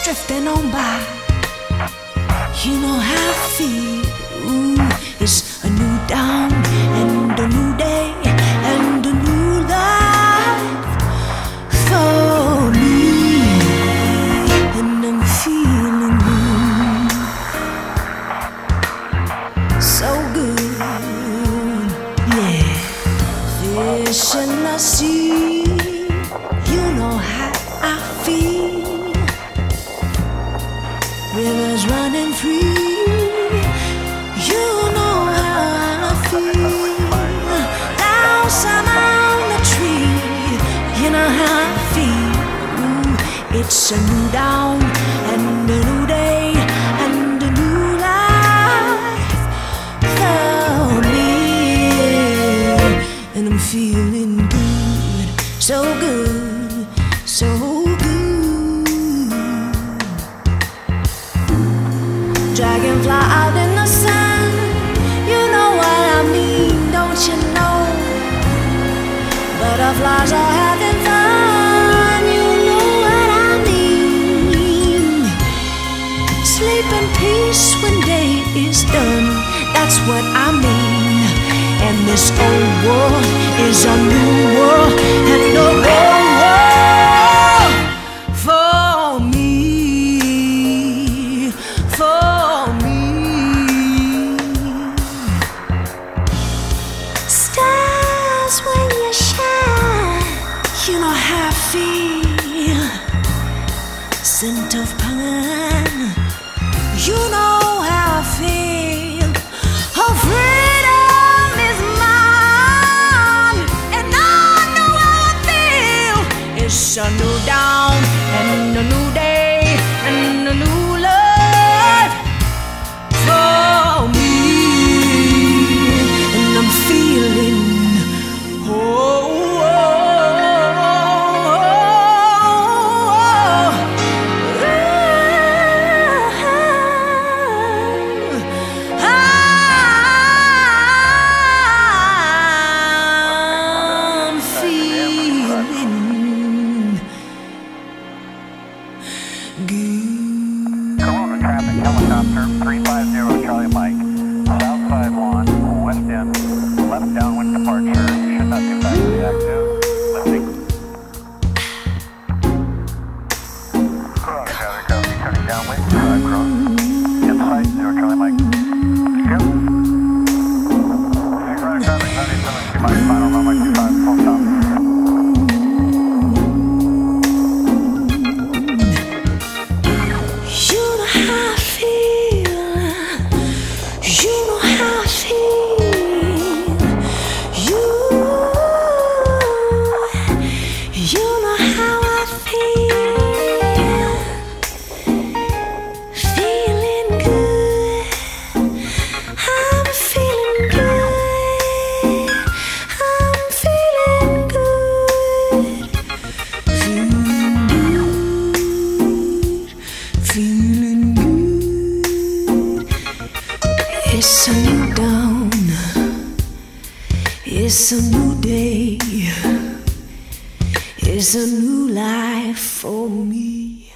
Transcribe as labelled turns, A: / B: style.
A: drifting on by. You know how I feel. Ooh, it's a new dawn and a new day and a new life for me, and I'm feeling so good, yeah. Fish in the sea, you know how I feel. Rivers running free, you know how I feel. Blossom on the tree, you know how I feel. Ooh, it's a new dawn and a new day and a new life for me, and I'm feeling good, so good, so good. Dragonfly out in the sun, you know what I mean, don't you know? Butterflies are having fun, you know what I mean. Sleep in peace when day is done, that's what I mean. And this old world is a new world and a old world for me, for me. Stars when you shine, you know how I feel. Scent of pine, you know how I feel. Oh, freedom is mine, and I know how I feel. It's a new dawn and a new day and a new life for me, and I'm feeling
B: Corona traffic, helicopter, 350 Charlie Mike. South side lawn, west end, left downwind departure. Should not get back to the active. Lifting. Corona traffic, turning downwind, cross. Inside, 0 Charlie Mike. Skip. Corona traffic, 97 Mike, final runway 25, full stop.
A: It's a new dawn, it's a new day, it's a new life for me.